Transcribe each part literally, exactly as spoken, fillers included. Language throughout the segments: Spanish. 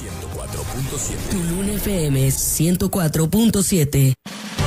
ciento cuatro punto siete. Tulum F M ciento cuatro punto siete.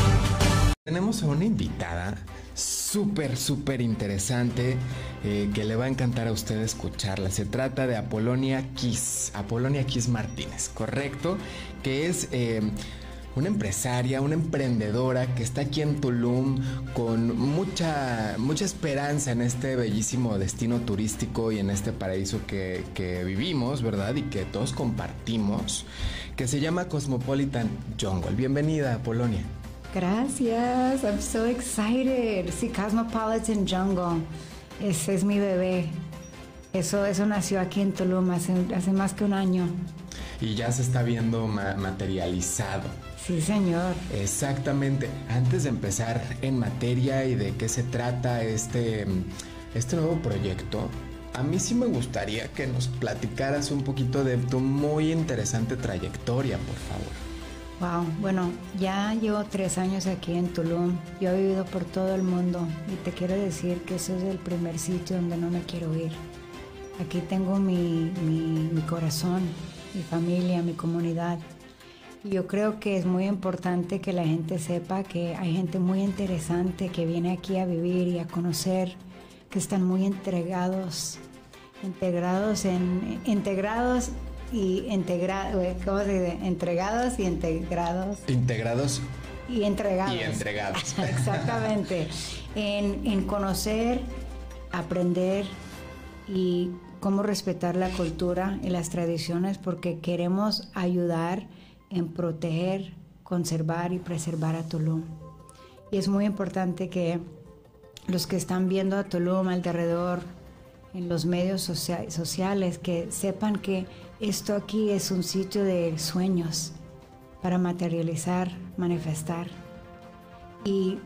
Tenemos a una invitada súper, súper interesante eh, que le va a encantar a usted escucharla. Se trata de Apolonia Kiss, Apolonia Kiss Martínez, ¿correcto? Que es eh, una empresaria, una emprendedora que está aquí en Tulum con mucha, mucha esperanza en este bellísimo destino turístico y en este paraíso que, que vivimos, ¿verdad? Y que todos compartimos, que se llama Cosmopolitan Jungle. Bienvenida, Apolonia. Gracias, I'm so excited. Sí, Cosmopolitan Jungle, ese es mi bebé. Eso, eso nació aquí en Tulum hace, hace más que un año. Y ya se está viendo ma- materializado. Sí, señor. Exactamente. Antes de empezar en materia y de qué se trata este, este nuevo proyecto, a mí sí me gustaría que nos platicaras un poquito de tu muy interesante trayectoria, por favor. Wow, bueno, ya llevo tres años aquí en Tulum. Yo he vivido por todo el mundo y te quiero decir que ese es el primer sitio donde no me quiero ir. Aquí tengo mi, mi, mi corazón, mi familia, mi comunidad. Y yo creo que es muy importante que la gente sepa que hay gente muy interesante que viene aquí a vivir y a conocer, que están muy entregados, integrados en, integrados y integrados, ¿cómo se dice? Entregados y integrados. Integrados Y entregados. y entregados. Exactamente. En, en conocer, aprender y cómo respetar la cultura y las tradiciones, porque queremos ayudar en proteger, conservar y preservar a Tulum. Y es muy importante que los que están viendo a Tulum alrededor, en los medios socia- sociales, que sepan que esto aquí es un sitio de sueños para materializar, manifestar. Y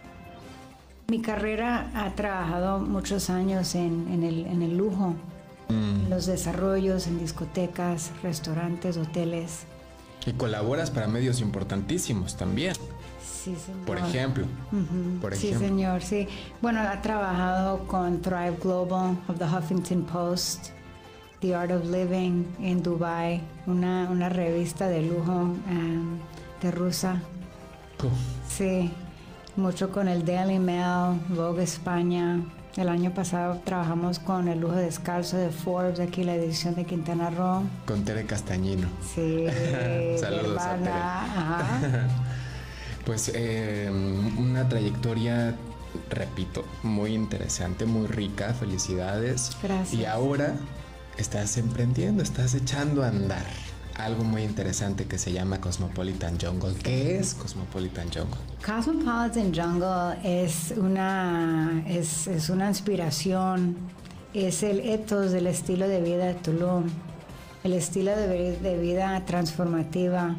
mi carrera ha trabajado muchos años en, en, el, en el lujo, mm. en los desarrollos, en discotecas, restaurantes, hoteles. Y colaboras para medios importantísimos también. Sí, señor. Por ejemplo. Uh-huh. Por sí, ejemplo. señor, sí. Bueno, ha trabajado con Thrive Global of the Huffington Post, The Art of Living en Dubai, una, una revista de lujo um, de Rusia. Uf. Sí, mucho con el Daily Mail, Vogue España. El año pasado trabajamos con el lujo descalzo de Forbes, aquí la edición de Quintana Roo. Con Tere Castañino. Sí, saludos hermana. a Tere. Ajá. Pues eh, una trayectoria, repito, muy interesante, muy rica. Felicidades. Gracias. Y ahora estás emprendiendo, estás echando a andar algo muy interesante que se llama Cosmopolitan Jungle. ¿Qué es Cosmopolitan Jungle? Cosmopolitan Jungle es una, es, es una inspiración, es el ethos del estilo de vida de Tulum, el estilo de, de vida transformativa,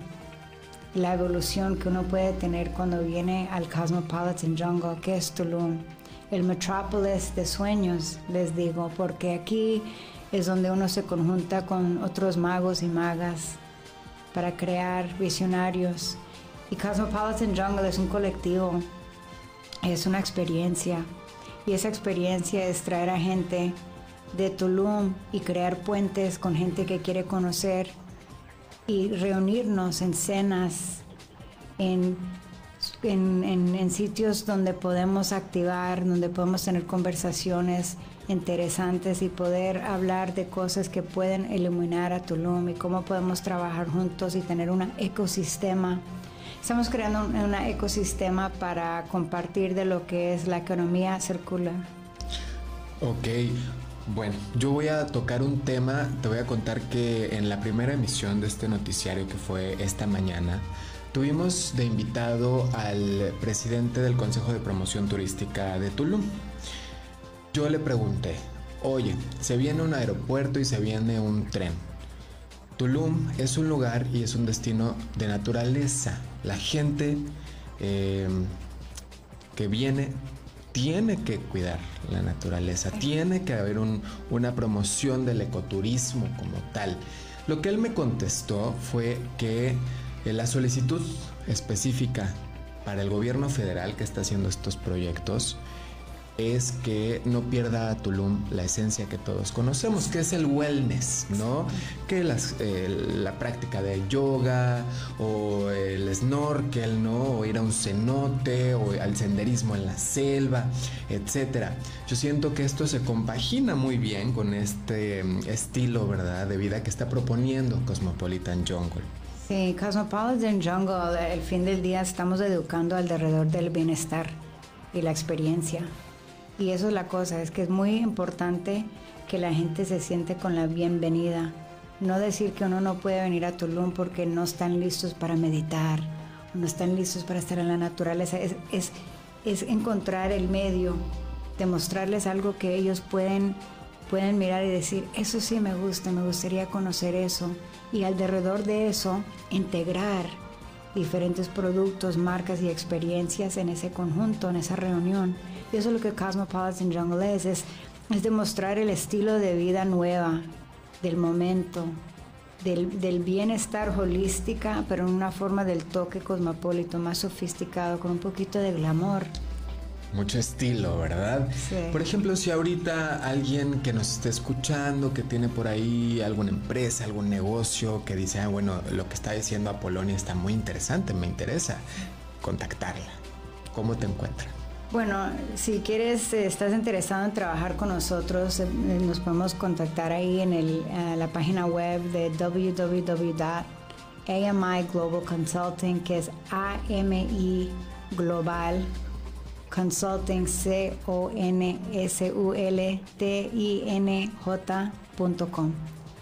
la evolución que uno puede tener cuando viene al Cosmopolitan Jungle, que es Tulum, el metrópolis de sueños, les digo, porque aquí es donde uno se conjunta con otros magos y magas para crear visionarios. Y Cosmopolitan Jungle es un colectivo, es una experiencia. Y esa experiencia es traer a gente de Tulum y crear puentes con gente que quiere conocer y reunirnos en cenas, en, en, en, en sitios donde podemos activar, donde podemos tener conversaciones interesantes y poder hablar de cosas que pueden iluminar a Tulum y cómo podemos trabajar juntos y tener un ecosistema. Estamos creando un, un ecosistema para compartir de lo que es la economía circular. Ok, bueno, yo voy a tocar un tema, te voy a contar que en la primera emisión de este noticiario que fue esta mañana, tuvimos de invitado al presidente del Consejo de Promoción Turística de Tulum. Yo le pregunté, oye, se viene un aeropuerto y se viene un tren. Tulum es un lugar y es un destino de naturaleza. La gente eh, que viene tiene que cuidar la naturaleza, tiene que haber un, una promoción del ecoturismo como tal. Lo que él me contestó fue que eh, la solicitud específica para el gobierno federal que está haciendo estos proyectos es que no pierda a Tulum la esencia que todos conocemos, que es el wellness, ¿no? Que las, eh, la práctica de yoga o el snorkel, ¿no? O ir a un cenote o al senderismo en la selva, etcétera. Yo siento que esto se compagina muy bien con este estilo, ¿verdad?, de vida que está proponiendo Cosmopolitan Jungle. Sí, Cosmopolitan Jungle, al fin del día estamos educando alrededor del bienestar y la experiencia. Y eso es la cosa, es que es muy importante que la gente se siente con la bienvenida. No decir que uno no puede venir a Tulum porque no están listos para meditar, o no están listos para estar en la naturaleza. Es, es, es encontrar el medio, demostrarles algo que ellos pueden, pueden mirar y decir, eso sí me gusta, me gustaría conocer eso. Y alrededor de eso, integrar diferentes productos, marcas y experiencias en ese conjunto, en esa reunión. Y eso es lo que Cosmopolitan Jungle es, es, es demostrar el estilo de vida nueva del momento, del, del bienestar holística, pero en una forma del toque cosmopolito, más sofisticado, con un poquito de glamour. Mucho estilo, ¿verdad? Sí. Por ejemplo, si ahorita alguien que nos esté escuchando, que tiene por ahí alguna empresa, algún negocio, que dice, ah, bueno, lo que está diciendo Apolonia está muy interesante, me interesa contactarla. ¿Cómo te encuentran? Bueno, si quieres, estás interesado en trabajar con nosotros, nos podemos contactar ahí en el, uh, la página web de w w w punto a m i global consulting, que es A M I Global Consulting, C O N S U L T I N J punto com.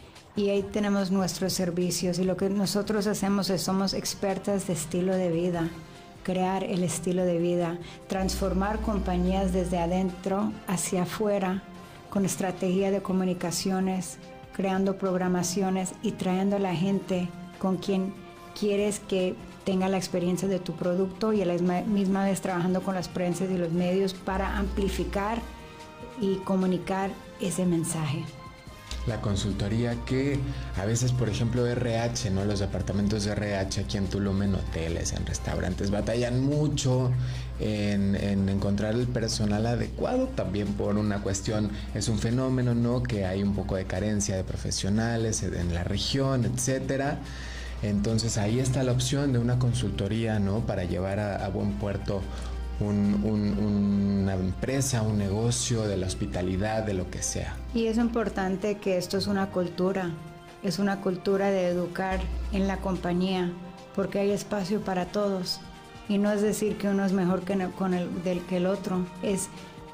Y ahí tenemos nuestros servicios y lo que nosotros hacemos es somos expertas de estilo de vida, crear el estilo de vida, transformar compañías desde adentro hacia afuera con estrategia de comunicaciones, creando programaciones y trayendo a la gente con quien quieres que tenga la experiencia de tu producto y a la misma vez trabajando con las prensas y los medios para amplificar y comunicar ese mensaje. La consultoría que a veces, por ejemplo, R H, ¿no? Los departamentos de R H aquí en Tulum, en hoteles, en restaurantes, batallan mucho en, en encontrar el personal adecuado, también por una cuestión, es un fenómeno, ¿no? Que hay un poco de carencia de profesionales en la región, etcétera. Entonces ahí está la opción de una consultoría, ¿no? Para llevar a, a buen puerto un, un, una empresa, un negocio, de la hospitalidad, de lo que sea. Y es importante que esto es una cultura, es una cultura de educar en la compañía, porque hay espacio para todos. Y no es decir que uno es mejor que, con el, del, que el otro, es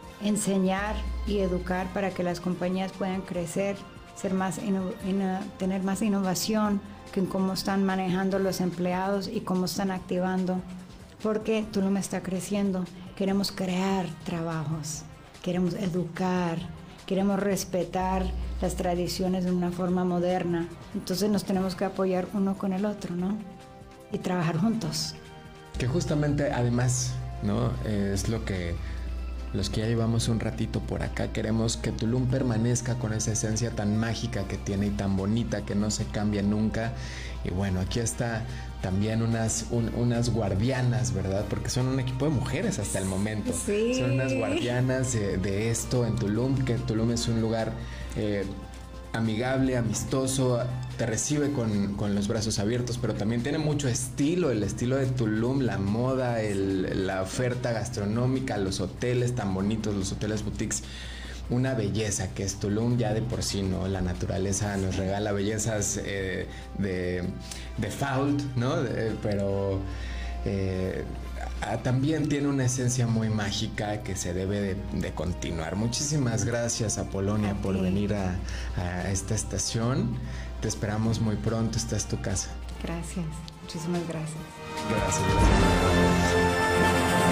enseñar y educar para que las compañías puedan crecer, ser más ino, ino, tener más innovación, que en cómo están manejando los empleados y cómo están activando, porque Tulum está creciendo. Queremos crear trabajos, queremos educar, queremos respetar las tradiciones de una forma moderna. Entonces nos tenemos que apoyar uno con el otro, ¿no? Y trabajar juntos. Que justamente, además, ¿no? Es lo que los que ya llevamos un ratito por acá queremos, que Tulum permanezca con esa esencia tan mágica que tiene y tan bonita, que no se cambia nunca. Y bueno, aquí está también unas, un, unas guardianas, ¿verdad? Porque son un equipo de mujeres hasta el momento. Sí. Son unas guardianas de, de esto en Tulum, que Tulum es un lugar eh, amigable, amistoso, te recibe con, con los brazos abiertos, pero también tiene mucho estilo, el estilo de Tulum, la moda, el, la oferta gastronómica, los hoteles tan bonitos, los hoteles boutiques, una belleza que es Tulum ya de por sí, ¿no? La naturaleza nos regala bellezas eh, de, de fault, ¿no? De, pero eh, también tiene una esencia muy mágica que se debe de, de continuar. Muchísimas gracias, Apolonia, a por ti. venir a, a esta estación. Te esperamos muy pronto, esta es tu casa. Gracias, muchísimas gracias. Gracias, gracias.